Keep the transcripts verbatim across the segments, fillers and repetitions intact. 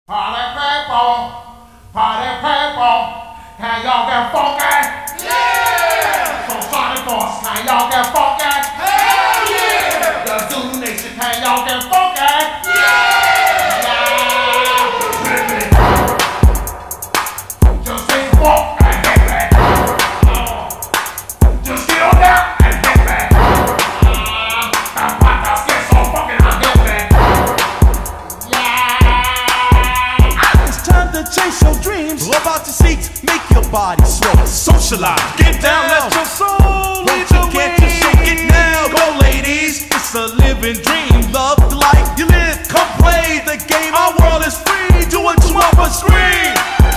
Party people, party people, can y'all get funky? Yeah! So Sonic Force, can y'all get funky? Hell yeah! The Zulu Nation, can y'all get funky? Yeah! Yeah! Just sing funk and hit me. Oh. Just get on down and hit me. Uh, that podcast gets so fucking and hit me. Chase your dreams, love out your seats, make your body sway. Socialize, get down, let your soul lead the way. Can't you shake it now? Go ladies, it's a living dream. Love the life you live, come play the game. Our world is free, do what you want but scream.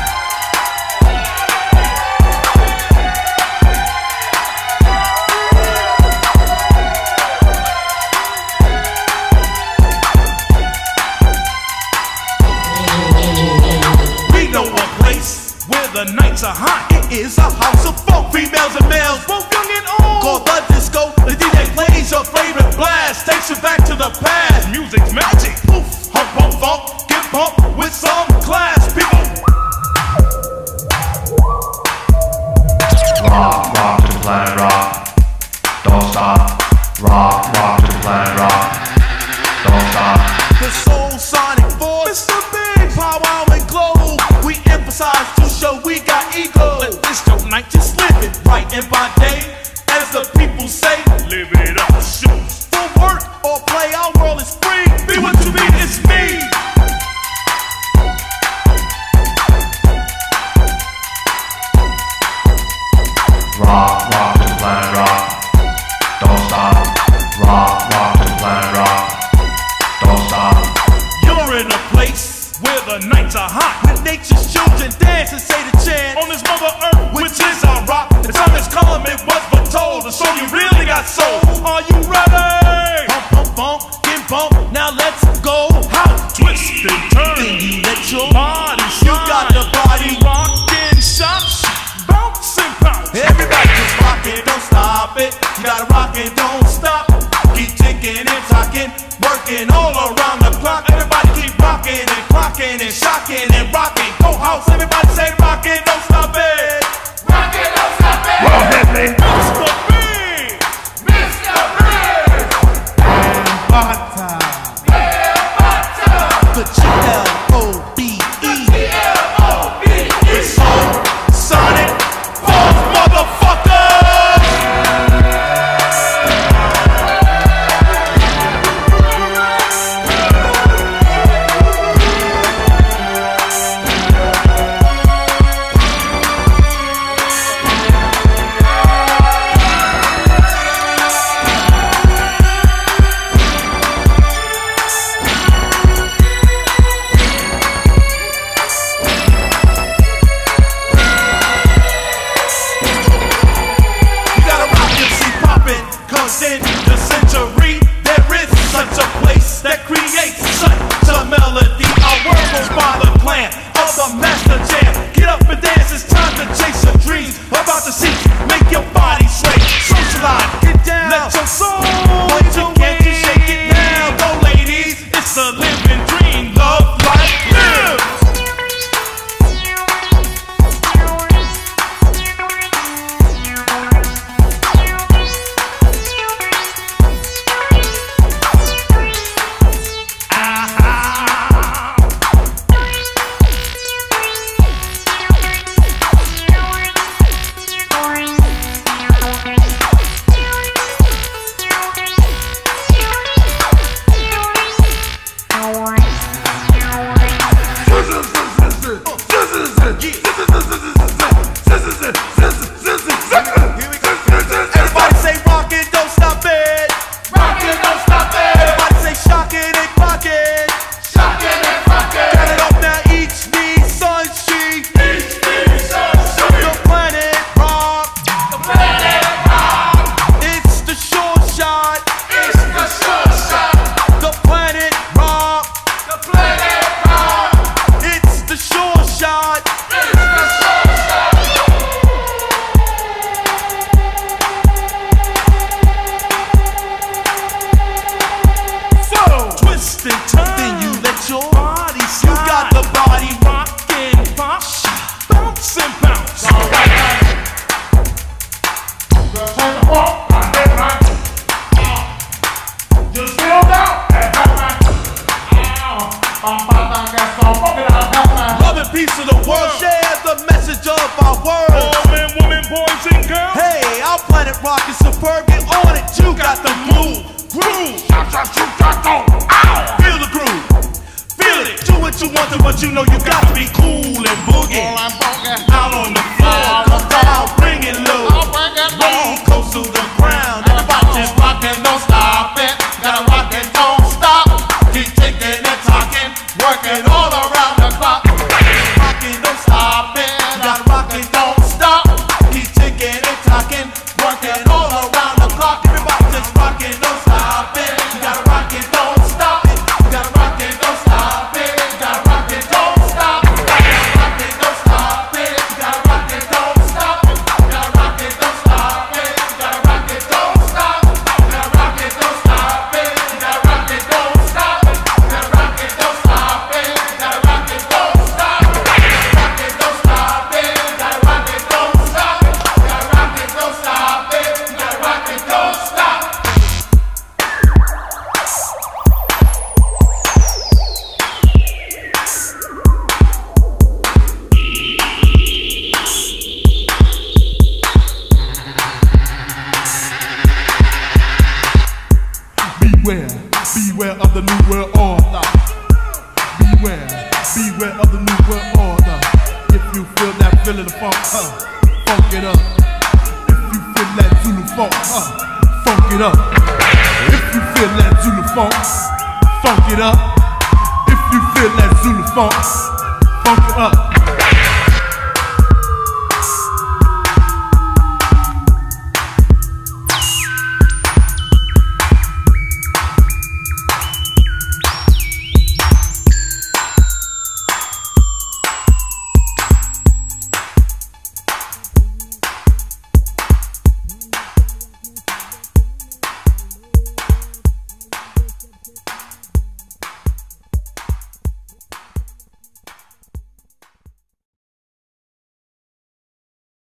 The nights are hot, it is a house of funk. Females and males, both young and old. Called the disco, the D J plays your favorite blast. Takes you back to the past, music's magic. Poof, hump, hump, funk, get bumped with some class. People rock, rock to planet rock. Don't stop, rock, rock to planet rock. Don't stop. The Soul Sonic Force, Mister Big, powwow and glow. We emphasize to show we got ego. Let this dope night just live it right and by day. As the people say, live it up, shoot. For work or play, our world is free. Be what you be, it's me. Rock, rock to planet rock. Don't stop. Rock, rock to planet rock. Don't stop. You're in a place where the nights are hot. With nature's children dance and say the chant. On this mother earth, which is our rock. The time has come, it was foretold. To show you really got soul. Are you ready? Pump, pump, pump, get bumped. Now let's go. How? Twist and turn. Then you let your body shine. You got the body rockin', shots, bounce and pounce. Everybody just rockin', don't stop it. You gotta rock and don't stop. Keep ticking and talking, working all around the clock. Everybody keep rocking and clocking and shocking and rocking. Go house, everybody say rocking, don't stop it. Rockin', don't stop it. Well, hit me. Mister Big, Mister Big. and Bata, Yeah, Bata. the G L O B E. G L O B E. It's Soul Sonic Force, motherfucker. I got some funky down half. Love and peace to the world. Share the message of our world. All men, women, boys, and girls. Hey, our planet rock is superb. Get on it. You got the move. Groove. Shot, shot, shoot, shot, go. Ow. Feel the groove. Feel it. Do what you want to, but you know you got to be cool and boogie. All I'm funky. Out on the floor. Come down, bring it low. I'll bring it low. Roll close to the ground. Everybody just rockin', don't stop it. Gotta rock it, don't stop. Keep ticking and talking, working all around the clock. Rockin', don't stop it. Gotta rock it, don't stop. Keep ticking and talking, working all around the clock. Everybody just rockin', don't stop it. You gotta rock it, don't stop it. You gotta rock it, don't stop it. You gotta rock it, don't stop. You gotta rock it, don't stop it. You gotta rock it, don't stop it. You gotta rock it, don't stop it. You gotta rock it, don't stop. You gotta rock it, don't stop it. You gotta rock it, don't stop it. You gotta rock it, don't stop it. You gotta rock it, don't stop. You gotta rock it, don't stop it. You gotta rock it, don't stop it. You gotta rock it, don't stop it. You gotta rock it, don't stop. Beware, beware of the new world order. Beware, beware of the new world order. If you feel that feeling of funk, huh, funk it up. If you feel that Zulu funk, huh, funk it up. If you feel that Zulu funk, funk it up. If you feel that Zulu funk, funk it up.